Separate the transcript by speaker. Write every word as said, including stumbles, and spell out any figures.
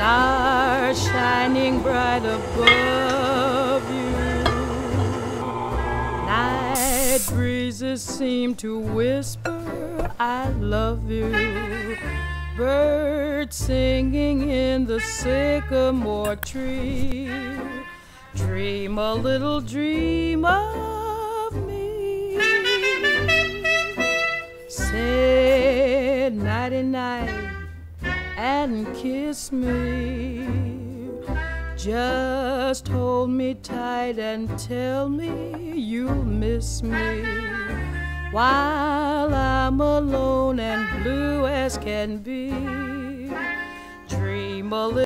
Speaker 1: stars shining bright above you. Night breezes seem to whisper, I love you. Birds singing in the sycamore tree. Dream a little dream of me. Say nighty-night and kiss me. Just hold me tight and tell me you'll miss me while I'm alone and blue as can be. Dream a little